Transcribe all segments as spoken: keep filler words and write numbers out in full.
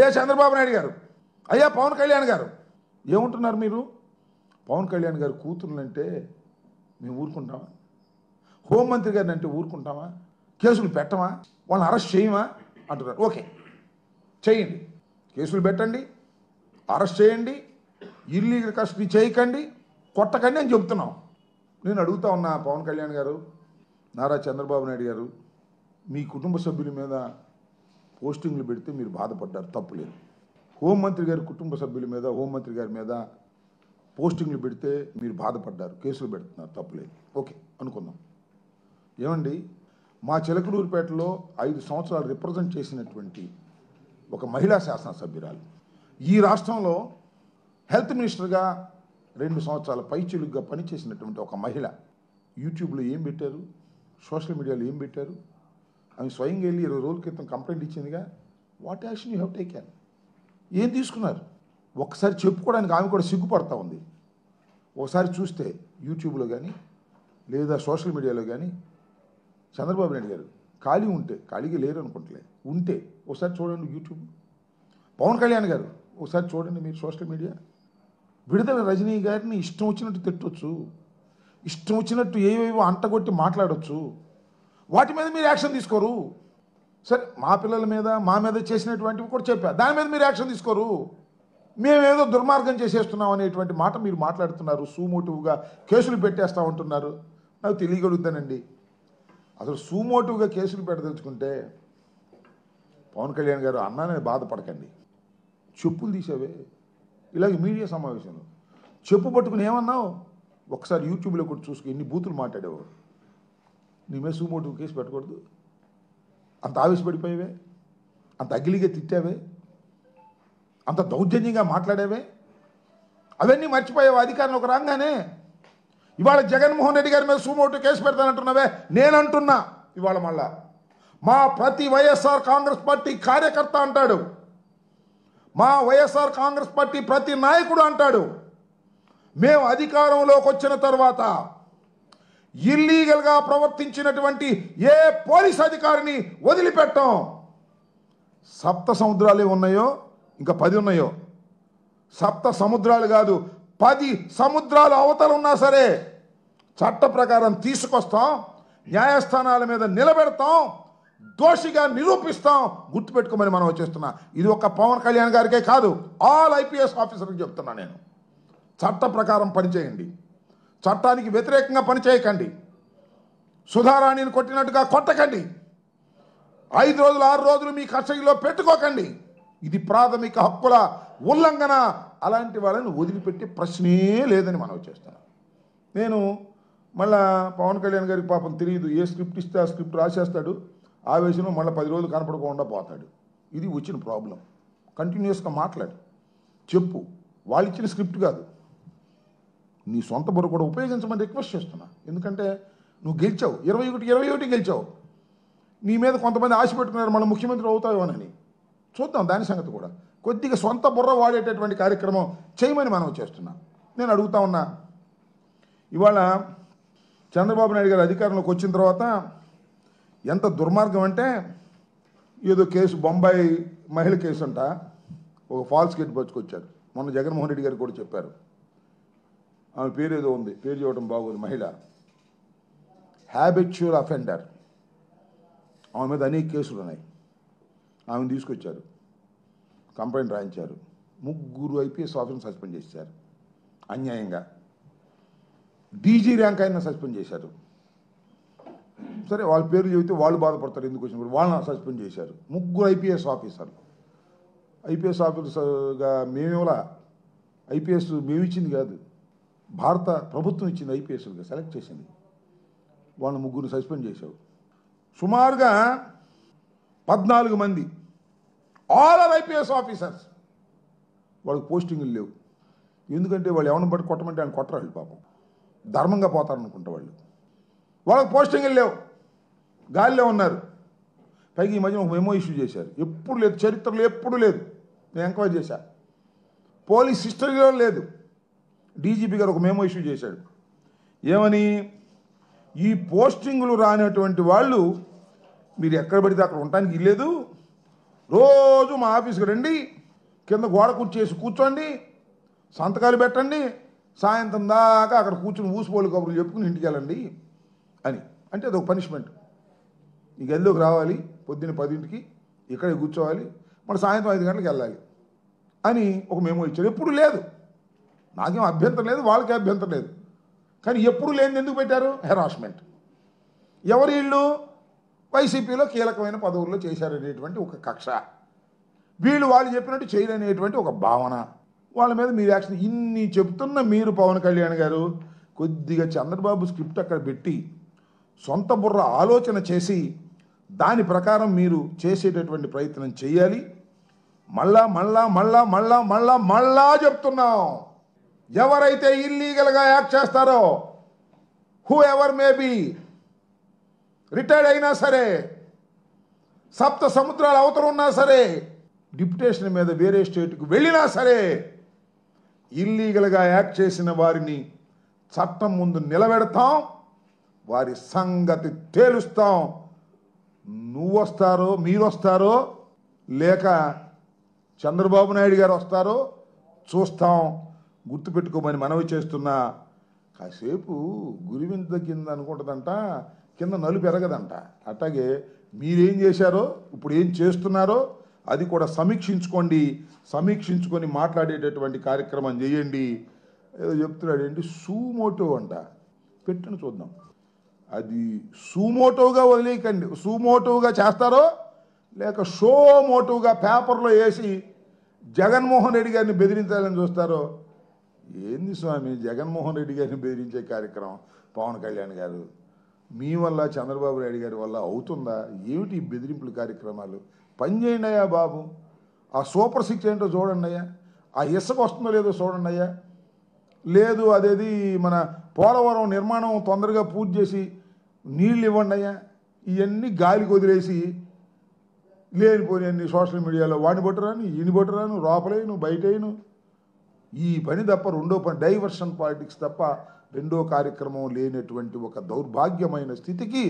అయ్యా చంద్రబాబు నాయుడు గారు, అయ్యా పవన్ కళ్యాణ్ గారు, ఏముంటున్నారు మీరు? పవన్ కళ్యాణ్ గారు కూతురులంటే మేము ఊరుకుంటామా? హోంమంత్రి గారిని అంటే ఊరుకుంటామా? కేసులు పెట్టమా? వాళ్ళని అరెస్ట్ చేయమా అంటున్నారు. ఓకే, చేయండి, కేసులు పెట్టండి, అరెస్ట్ చేయండి, ఇల్లీగల్ కస్టడీ చేయకండి, కొట్టకండి అని చెబుతున్నాం. నేను అడుగుతా ఉన్నా పవన్ కళ్యాణ్ గారు, నారా చంద్రబాబు నాయుడు గారు, మీ కుటుంబ సభ్యుల మీద పోస్టింగ్లు పెడితే మీరు బాధపడ్డారు, తప్పులేదు. హోంమంత్రి గారి కుటుంబ సభ్యుల మీద, హోంమంత్రి గారి మీద పోస్టింగ్లు పెడితే మీరు బాధపడ్డారు, కేసులు పెడుతున్నారు, తప్పులేదు. ఓకే అనుకుందాం. ఏమండి, మా చిలకలూరుపేటలో ఐదు సంవత్సరాలు రిప్రజెంట్ చేసినటువంటి ఒక మహిళా శాసనసభ్యురాలు, ఈ రాష్ట్రంలో హెల్త్ మినిస్టర్గా రెండు సంవత్సరాల పైచిలుగ్గా పనిచేసినటువంటి ఒక మహిళ యూట్యూబ్లో ఏం పెట్టారు, సోషల్ మీడియాలో ఏం పెట్టారు? ఆమె స్వయంగా వెళ్ళి ఇరవై రోజుల క్రితం కంప్లైంట్ ఇచ్చిందిగా. What action you have taken? ఏం తీసుకున్నారు? ఒక్కసారి చెప్పుకోవడానికి ఆమె కూడా సిగ్గుపడతా ఉంది. ఒకసారి చూస్తే యూట్యూబ్లో కానీ లేదా సోషల్ మీడియాలో కానీ చంద్రబాబు నాయుడు గారు ఖాళీ ఉంటే, ఖాళీగా లేరు అనుకుంటలే, ఉంటే ఒకసారి చూడండి యూట్యూబ్. పవన్ కళ్యాణ్ గారు ఒకసారి చూడండి మీరు సోషల్ మీడియా. విడుదల రజనీ గారిని ఇష్టం వచ్చినట్టు తిట్టవచ్చు, ఇష్టం వచ్చినట్టు ఏవేవో అంటగొట్టి మాట్లాడవచ్చు. వాటి మీద మీరు యాక్షన్ తీసుకోరు. సరే, మా పిల్లల మీద మా మీద చేసినటువంటివి కూడా చెప్పారు, దాని మీద మీరు యాక్షన్ తీసుకోరు. మేమేదో దుర్మార్గం చేసేస్తున్నాం అనేటువంటి మాట మీరు మాట్లాడుతున్నారు. సూమోటివ్గా కేసులు పెట్టేస్తూ ఉంటున్నారు. నాకు తెలియగలుగుతానండి, అసలు సూమోటివ్గా కేసులు పెట్టదలుచుకుంటే పవన్ కళ్యాణ్ గారు అన్నానే బాధపడకండి. చెప్పులు తీసావే ఇలాగ మీడియా సమావేశంలో చెప్పు పట్టుకుని ఏమన్నావు? ఒకసారి యూట్యూబ్లో కూడా చూసుకుని ఎన్ని బూతులు మాట్లాడావు. నీ మీద సూమోటివ్ కేసు పెట్టకూడదు? అంత ఆవేశపడిపోయావే, అంత అగిలిగా తిట్టావే, అంత దౌర్జన్యంగా మాట్లాడావే, అవన్నీ మర్చిపోయావు అధికారంలోకి రాగానే. ఇవాళ జగన్మోహన్ రెడ్డి గారి మీద సూమోటివ్ కేసు పెడతానంటున్నావే, నేనంటున్నా ఇవాళ మళ్ళా మా ప్రతి వైఎస్ఆర్ కాంగ్రెస్ పార్టీ కార్యకర్త అంటాడు, మా వైఎస్ఆర్ కాంగ్రెస్ పార్టీ ప్రతి నాయకుడు అంటాడు, మేము అధికారంలోకి వచ్చిన తర్వాత ఇల్లీగల్గా ప్రవర్తించినటువంటి ఏ పోలీస్ అధికారిని వదిలిపెట్టాం. సప్త సముద్రాలే ఉన్నాయో ఇంకా పది ఉన్నాయో, సప్త సముద్రాలు కాదు పది సముద్రాలు అవతల ఉన్నా సరే చట్ట ప్రకారం తీసుకొస్తాం, న్యాయస్థానాల మీద నిలబెడతాం, దోషిగా నిరూపిస్తాం. గుర్తుపెట్టుకోమని మనం వచ్చేస్తున్నా. ఇది ఒక పవన్ కళ్యాణ్ గారికే కాదు, ఆల్ ఐపీఎస్ ఆఫీసర్కి చెప్తున్నా నేను. చట్ట ప్రకారం పనిచేయండి, చట్టానికి వ్యతిరేకంగా పనిచేయకండి, సుధారాణిని కొట్టినట్టుగా కొట్టకండి, ఐదు రోజులు ఆరు రోజులు మీ కస్టడీలో పెట్టుకోకండి. ఇది ప్రాథమిక హక్కుల ఉల్లంఘన. అలాంటి వాళ్ళని వదిలిపెట్టే ప్రశ్నే లేదని మనం వచ్చేస్తున్నాం. నేను మళ్ళా పవన్ కళ్యాణ్ గారికి పాపం తెలియదు, ఏ స్క్రిప్ట్ ఇస్తే ఆ స్క్రిప్ట్ రాసేస్తాడు, ఆవేశంలో మళ్ళీ పది రోజులు కనపడకుండా పోతాడు. ఇది వచ్చిన ప్రాబ్లం. కంటిన్యూస్గా మాట్లాడు, చెప్పు. వాళ్ళు ఇచ్చిన స్క్రిప్ట్ కాదు, నీ సొంత బుర్ర కూడా ఉపయోగించమని రిక్వెస్ట్ చేస్తున్నా. ఎందుకంటే నువ్వు గెలిచావు, ఇరవై ఒకటి ఇరవై ఒకటి గెలిచావు. నీ మీద కొంతమంది ఆశ పెట్టుకున్నారు మళ్ళీ ముఖ్యమంత్రి అవుతావేమోనని. చూద్దాం దాని సంగతి కూడా. కొద్దిగా సొంత బుర్ర వాడేటటువంటి కార్యక్రమం చేయమని మనం చేస్తున్నాం. నేను అడుగుతా ఉన్నా, ఇవాళ చంద్రబాబు నాయుడు గారు అధికారంలోకి వచ్చిన తర్వాత ఎంత దుర్మార్గం అంటే, ఏదో కేసు బొంబాయి మహిళ కేసు అంట, ఒక ఫాల్స్ కేసు పట్టుకొచ్చారు. మొన్న జగన్మోహన్ రెడ్డి గారు కూడా చెప్పారు, ఆమె పేరు ఏదో ఉంది, పేరు చూడటం బాగోదు, మహిళ హ్యాబిచువల్ అఫెండర్, ఆమె మీద అనేక కేసులు ఉన్నాయి. ఆమెను తీసుకొచ్చారు, కంప్లైంట్ రాయించారు, ముగ్గురు ఐపీఎస్ ఆఫీసర్ని సస్పెండ్ చేశారు అన్యాయంగా. డీజీ ర్యాంక్ అయినా సస్పెండ్ చేశారు. సరే, వాళ్ళ పేర్లు చెబితే వాళ్ళు బాధపడతారు, ఎందుకు వచ్చినప్పుడు వాళ్ళని సస్పెండ్ చేశారు. ముగ్గురు ఐపీఎస్ ఆఫీసర్లు. ఐపీఎస్ ఆఫీసర్గా మేమేలా, ఐపీఎస్ మేము ఇచ్చింది కాదు, భారత ప్రభుత్వం ఇచ్చింది, ఐపీఎస్గా సెలెక్ట్ చేసింది. వాళ్ళని ముగ్గురు సస్పెండ్ చేశావు. సుమారుగా పద్నాలుగు మంది ఆల్ ఆర్ ఐపీఎస్ ఆఫీసర్స్, వాళ్ళకి పోస్టింగ్లు లేవు. ఎందుకంటే వాళ్ళు ఎవరిని బట్టి కొట్టమంటే ఆయన కొట్టరాళ్ళు, పాపం ధర్మంగా పోతారనుకుంటా వాళ్ళు. వాళ్ళకి పోస్టింగ్లు లేవు, గాలిలో ఉన్నారు. పైకి ఈ మధ్య ఒక మెమో ఇష్యూ చేశారు, ఎప్పుడు లేదు, చరిత్రలో ఎప్పుడు లేదు. నేను ఎంక్వైరీ చేశా, పోలీస్ హిస్టరీలో లేదు. డీజీపీ గారు ఒక మెమో ఇష్యూ చేశాడు, ఏమని, ఈ పోస్టింగులు రానటువంటి వాళ్ళు మీరు ఎక్కడ పడితే అక్కడ ఉండటానికి లేదు, రోజు మా ఆఫీస్కి రండి, కింద గోడ కూర్చేసి కూర్చోండి, సంతకాలు పెట్టండి, సాయంత్రం దాకా అక్కడ కూర్చుని ఊసిపోలు కబుర్లు చెప్పుకుని ఇంటికి వెళ్ళండి అని. అంటే అదొక పనిష్మెంట్. ఈ గదిలోకి రావాలి, పొద్దున్న పదింటికి ఇక్కడే కూర్చోవాలి, మరి సాయంత్రం ఐదు గంటలకు వెళ్ళాలి అని ఒక మెమో ఇచ్చారు. ఎప్పుడు లేదు, నాకేం అభ్యంతరం లేదు, వాళ్ళకే అభ్యంతరం లేదు. కానీ ఎప్పుడు లేనిది ఎందుకు పెట్టారు? హెరాస్మెంట్. ఎవరు వీళ్ళు? వైసీపీలో కీలకమైన పదవుల్లో చేశారనేటువంటి ఒక కక్ష, వీళ్ళు వాళ్ళు చెప్పినట్టు చేయరనేటువంటి ఒక భావన, వాళ్ళ మీద మీరు యాక్షన్. ఇన్ని చెప్తున్న మీరు పవన్ కళ్యాణ్ గారు కొద్దిగా చంద్రబాబు స్క్రిప్ట్ అక్కడ పెట్టి సొంత బుర్ర ఆలోచన చేసి దాని ప్రకారం మీరు చేసేటటువంటి ప్రయత్నం చేయాలి. మళ్ళా మళ్ళా మళ్ళా మళ్ళా మళ్ళా మళ్ళా చెప్తున్నాం, ఎవరైతే ఇల్లీగల్గా యాక్ట్ చేస్తారో, whoever may be, retired అయినా సరే, సప్త సముద్రాల అవతల ఉన్నా సరే, డిప్యుటేషన్ మీద వేరే స్టేట్కి వెళ్ళినా సరే, ఇల్లీగల్గా యాక్ట్ చేసిన వారిని చట్టం ముందు నిలబెడతాం, వారి సంగతి తేలుస్తాం. నువ్వు వస్తారో, మీరు వస్తారో, లేక చంద్రబాబు నాయుడు గారు వస్తారో చూస్తాం. గుర్తుపెట్టుకోమని మనవి చేస్తున్నా. కాసేపు గురివింత కింద అనుకుంటుందంట, కింద నలుపు ఎరగదంట. అట్లాగే మీరేం చేశారో, ఇప్పుడు ఏం చేస్తున్నారో అది కూడా సమీక్షించుకోండి. సమీక్షించుకొని మాట్లాడేటటువంటి కార్యక్రమం చేయండి. ఏదో చెప్తున్నాడు ఏంటి, సూమోటో అంట, పెట్టిన చూద్దాం. అది సూమోటోగా వదిలేయకండి. సూమోటోగా చేస్తారో లేక షో మోటోగా పేపర్లో వేసి జగన్మోహన్ రెడ్డి గారిని బెదిరించాలని చూస్తారో. ఏంది స్వామి జగన్మోహన్ రెడ్డి గారిని బెదిరించే కార్యక్రమం? పవన్ కళ్యాణ్ గారు మీ వల్ల, చంద్రబాబు నాయుడు గారి వల్ల అవుతుందా? ఏమిటి బెదిరింపుల కార్యక్రమాలు? పని చేయండి అయ్యా బాబు. ఆ సూపర్ సిక్స్ ఏంటో చూడండి అయ్యా, ఆ ఇసుక వస్తుందో లేదో చూడండి అయ్యా. లేదు అదేది మన పోలవరం నిర్మాణం తొందరగా పూర్తి చేసి నీళ్ళు ఇవ్వండి అయ్యా. ఇవన్నీ గాలికి వదిలేసి లేనిపోయి అన్ని సోషల్ మీడియాలో వాడిని పట్టురాను, ఈయన పట్టురాను, లోపలేను బయటేను, ఈ పని తప్ప రెండో పని డైవర్షన్ పాలిటిక్స్ తప్ప రెండో కార్యక్రమం లేనటువంటి ఒక దౌర్భాగ్యమైన స్థితికి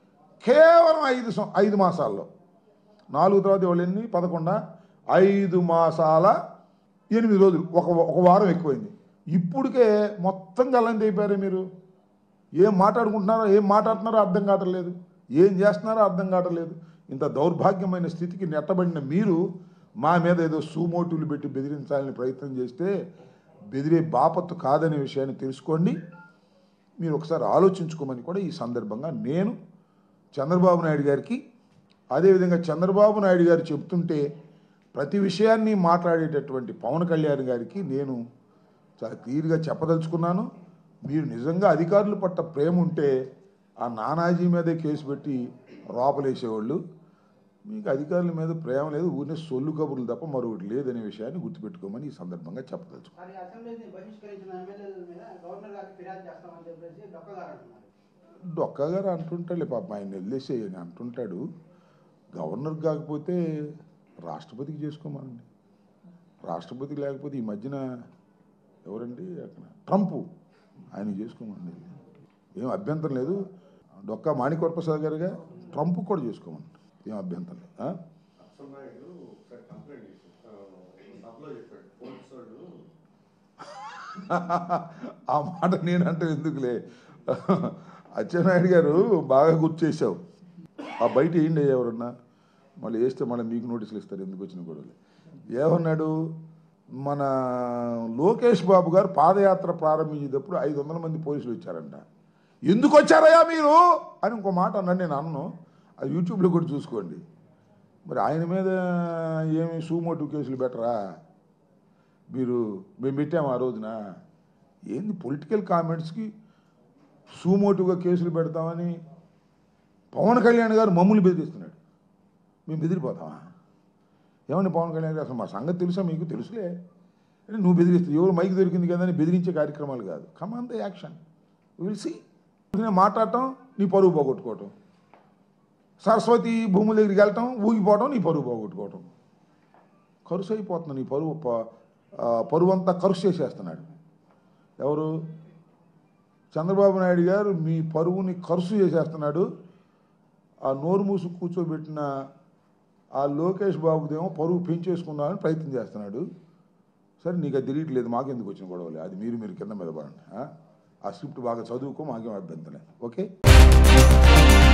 కేవలం ఐదు ఐదు మాసాల్లో, నాలుగు తర్వాత వాళ్ళు ఎన్ని పదకొండ ఐదు మాసాల ఎనిమిది రోజులు, ఒక ఒక వారం ఎక్కువైంది. ఇప్పటికే మొత్తం గల్లంది అయిపోయారే మీరు. ఏం మాట్లాడుకుంటున్నారో, ఏం మాట్లాడుతున్నారో అర్థం కావట్లేదు, ఏం చేస్తున్నారో అర్థం కావట్లేదు. ఇంత దౌర్భాగ్యమైన స్థితికి నెట్టబడిన మీరు మా మీద ఏదో సూమోటులు పెట్టి బెదిరించాలని ప్రయత్నం చేస్తే బెదిరే బాపత్తు కాదనే విషయాన్ని తెలుసుకోండి. మీరు ఒకసారి ఆలోచించుకోమని కూడా ఈ సందర్భంగా నేను చంద్రబాబు నాయుడు గారికి, అదేవిధంగా చంద్రబాబు నాయుడు గారు చెప్తుంటే ప్రతి విషయాన్ని మాట్లాడేటటువంటి పవన్ కళ్యాణ్ గారికి నేను చాలా క్లియర్గా చెప్పదలుచుకున్నాను. మీరు నిజంగా అధికారుల పట్ల ప్రేమ ఉంటే ఆ నానాజీ మీదే కేసు పెట్టి రోపలేసేవాళ్ళు. మీకు అధికారుల మీద ప్రేమ లేదు, ఊరినే సొల్లు కబుర్లు తప్ప మరొకటి లేదనే విషయాన్ని గుర్తుపెట్టుకోమని ఈ సందర్భంగా చెప్పదలుచుకున్నాను. డొక్కా గారు అంటుంటాడు పాప, ఆయన వదిలేసేయని అంటుంటాడు. గవర్నర్ కాకపోతే రాష్ట్రపతికి చేసుకోమనండి. రాష్ట్రపతికి లేకపోతే ఈ మధ్యన ఎవరండి అక్కడ ట్రంప్, ఆయన చేసుకోమనండి, ఏం అభ్యంతరం లేదు. డొక్కా మాణిక్య ప్రసాద్ గారుగా ట్రంప్ కూడా చేసుకోమని ఏం అభ్యంతరం లేదు. ఆ మాట నేనంటే ఎందుకులే, అచ్చెన్నాయుడు గారు బాగా గుర్తు చేశావు. ఆ బయట ఏంటి ఎవరన్నా మళ్ళీ వేస్తే మళ్ళీ మీకు నోటీసులు ఇస్తారు, ఎందుకు వచ్చిన గొడవలు. ఏమన్నాడు, మన లోకేష్ బాబు గారు పాదయాత్ర ప్రారంభించేటప్పుడు ఐదు వందల మంది పోలీసులు వచ్చారంట. ఎందుకు వచ్చారయ్యా మీరు అని ఇంకో మాట అన్నాడు. నేను అన్ను, అది యూట్యూబ్లో కూడా చూసుకోండి. మరి ఆయన మీద ఏమి సూమోటు కేసులు బెటరా? మీరు మేము పెట్టాము ఆ రోజున. ఏంది పొలిటికల్ కామెంట్స్కి సూమోటుగా కేసులు పెడతామని పవన్ కళ్యాణ్ గారు మమ్మల్ని బెదిరిస్తున్నాడు. మేము బెదిరిపోతామా? ఏమని పవన్ కళ్యాణ్ గారు, అసలు మా సంగతి తెలుసా మీకు? తెలుసులే అంటే నువ్వు బెదిరిస్తావు, ఎవరు మైక్ దొరికింది కదా అని బెదిరించే కార్యక్రమాలు కాదు. Come on the action, will see. మాట్లాడటం నీ పరువు పోగొట్టుకోవటం, సరస్వతి భూముల దగ్గరికి వెళ్ళటం, ఊగిపోవటం, నీ పరువు పోగొట్టుకోవటం. కరుసు అయిపోతుంది నీ పరువు, పరువు అంతా కరుసు చేసేస్తున్నాడు. ఎవరు? చంద్రబాబు నాయుడు గారు మీ పరువుని కరుసు చేసేస్తున్నాడు. ఆ నోరు మూసు కూర్చోబెట్టిన ఆ లోకేష్ బాబుదేమో పరువు పెంచేసుకున్నారని ప్రయత్నం చేస్తున్నాడు. సరే నీకు అది తెలియట్లేదు, మాకెందుకు వచ్చిన గొడవలే, అది మీరు మీరు కింద మీద పడండి. ఆ స్క్రిప్ట్ బాగా చదువుకో, మాకేం అభ్యంతరం. ఓకే.